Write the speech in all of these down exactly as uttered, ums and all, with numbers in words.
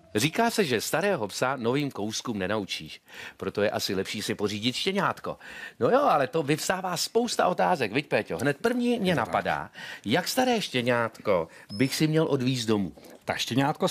Říká se, že starého psa novým kouskům nenaučíš. Proto je asi lepší si pořídit štěňátko. No jo, ale to vyvstává spousta otázek, viď, Péťo? Hned první mě napadá, jak staré štěňátko bych si měl odvízt domů. Tak štěňátko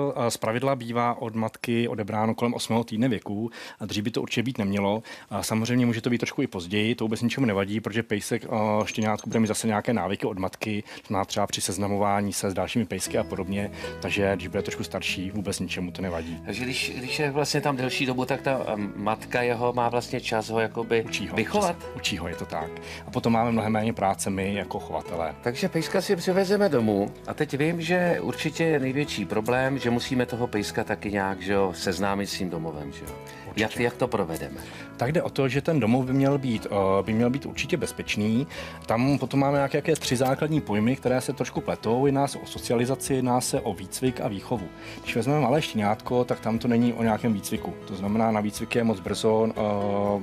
z pravidla bývá od matky odebráno kolem osmého týdne věku a dřív by to určitě být nemělo. A samozřejmě může to být trošku i později, to vůbec ničemu nevadí, protože pejsek štěňátku bude mít zase nějaké návyky od matky, to má třeba při seznamování se s dalšími pejsky a podobně, takže když bude trošku starší, vůbec ničemu to nevadí. Takže když, když je vlastně tam delší dobu, tak ta matka jeho má vlastně čas ho jakoby učí ho, vychovat. Učí ho, je to tak. A potom máme mnohem méně práce my jako chovatelé. Takže pejska si přivezeme domů a teď vím, že určitě je největší problém, že musíme toho pejska taky nějak, že jo, seznámit s tím domovem, že jo. Jak, jak to provedeme? Tak jde o to, že ten domov by měl být, by měl být určitě bezpečný. Tam potom máme nějaké jaké tři základní pojmy, které se trošku pletou. Jedná se o socializaci, jedná se o výcvik a výchovu. Když vezmeme malé štěňátko, tak tam to není o nějakém výcviku. To znamená, na výcvik je moc brzo, uh,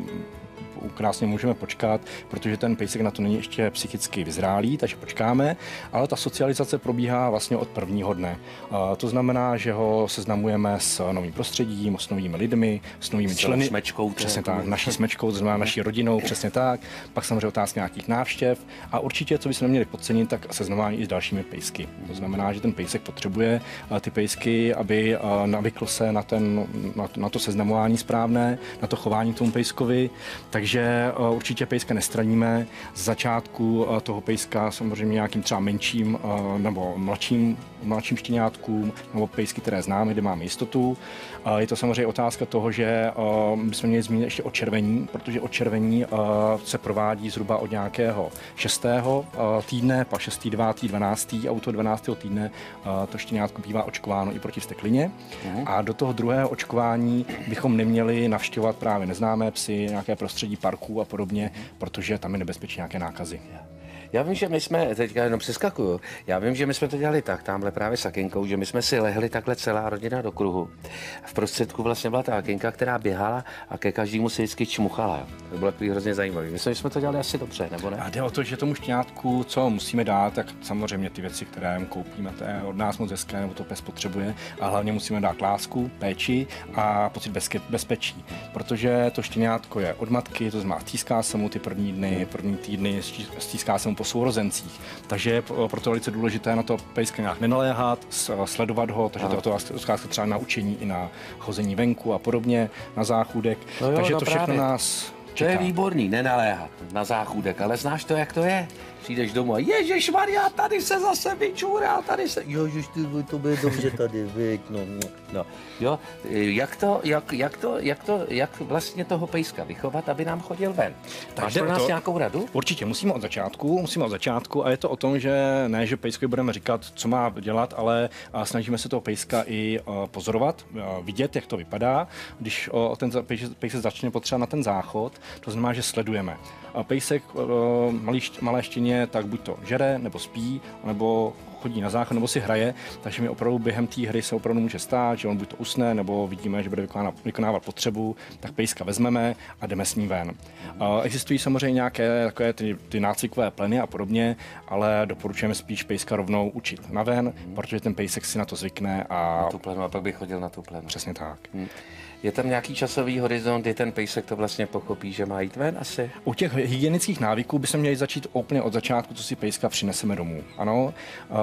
krásně můžeme počkat, protože ten pejsek na to není ještě psychicky vyzrálý, takže počkáme, ale ta socializace probíhá vlastně od prvního dne. To znamená, že ho seznamujeme s novým prostředím, s novými lidmi, s novými členy. Smečkou, přesně tak, naší smečkou, to znamená naší rodinou, přesně tak. Pak samozřejmě otázka nějakých návštěv a určitě, co bychom neměli podcenit, tak seznamování i s dalšími pejsky. To znamená, že ten pejsek potřebuje ty pejsky, aby navykl se na, ten, na to seznamování správné, na to chování k tomu pejskovi, takže že určitě pejska nestraníme. Z začátku toho pejska samozřejmě nějakým třeba menším nebo mladším, mladším štěňátkům nebo pejsky, které známe, kde máme jistotu. Je to samozřejmě otázka toho, že bychom měli zmínit ještě odčervení, protože odčervení se provádí zhruba od nějakého šestého týdne, pak šestý, devátý, dvanáctý a u toho dvanáctého týdne to štěňátko bývá očkováno i proti vzteklině. A do toho druhého očkování bychom neměli navštěvovat právě neznámé psy, nějaké prostředí parků a podobně, protože tam je nebezpečí nějaké nákazy. Já vím, že my jsme, teďka jenom přeskakuju, já vím, že my jsme to dělali tak, tamhle právě s Akinkou, že my jsme si lehli takhle celá rodina do kruhu. V prostředku vlastně byla ta Akinka, která běhala a ke každému si vždycky čmuchala. To bylo takový hrozně zajímavý. Myslím, že jsme to dělali asi dobře, nebo ne? A jde o to, že tomu štěňátku, co musíme dát, tak samozřejmě ty věci, které mu koupíme, to je od nás moc hezké, nebo to pes potřebuje, a hlavně musíme dát lásku, péči a pocit bezke, bezpečí, protože to štěňátko je od matky, to znamená stýská se mu ty první dny, první týdny, stýská se mu po sourozencích. Takže je proto velice důležité na to pejska nějak nenaléhat, sledovat ho, takže to, to je třeba na učení i na chození venku a podobně, na záchůdek. No jo, takže no to právě. všechno nás čeká. To je výborný, nenaléhat na záchůdek, ale znáš to, jak to je? Přijdeš domů a ježišmarja, tady se zase vyčůral, tady se, ježiš, ty, to bude dobře tady, viď, no, no, jo, jak to, jak, jak to, jak to, jak vlastně toho pejska vychovat, aby nám chodil ven? Máš pro nás to nějakou radu? Určitě, musíme od začátku, musíme od začátku a je to o tom, že ne, že pejskovi budeme říkat, co má dělat, ale snažíme se toho pejska i pozorovat, vidět, jak to vypadá, když ten pejsek začne potřeba na ten záchod, to znamená, že sledujeme. Pejsek, malý, malé štěně, tak buď to žere, nebo spí, nebo chodí na záchod, nebo si hraje, takže mi opravdu během té hry se opravdu může stát, že on buď to usne, nebo vidíme, že bude vykonávat, vykonávat potřebu, tak pejska vezmeme a jdeme s ním ven. Existují samozřejmě nějaké takové ty, ty nácvikové pleny a podobně, ale doporučujeme spíš pejska rovnou učit na ven, hmm. protože ten pejsek si na to zvykne a... Na tu plenu, a pak by chodil na tu plenu. Přesně tak. Hmm. Je tam nějaký časový horizont, kdy ten pejsek to vlastně pochopí, že má jít ven asi? U těch hygienických návyků bychom měli začít úplně od začátku, co si pejska přineseme domů. Ano,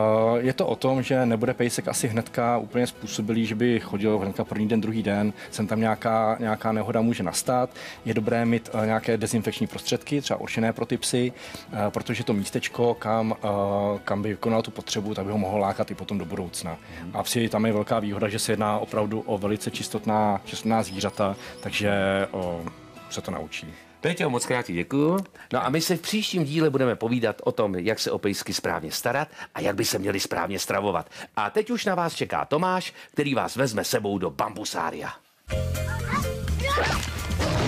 je to o tom, že nebude pejsek asi hnedka úplně způsobilý, že by chodil hnedka první den, druhý den, sem tam nějaká, nějaká nehoda může nastat. Je dobré mít nějaké dezinfekční prostředky, třeba určené pro ty psy, protože to místečko, kam, kam by vykonal tu potřebu, tak by ho mohlo lákat i potom do budoucna. A psi, tam je velká výhoda, že se jedná opravdu o velice čistotná, čistotná zvířata, takže o, se to naučí. Péťo, moc krát děkuju. No a my se v příštím díle budeme povídat o tom, jak se o pejsky správně starat a jak by se měli správně stravovat. A teď už na vás čeká Tomáš, který vás vezme sebou do bambusária.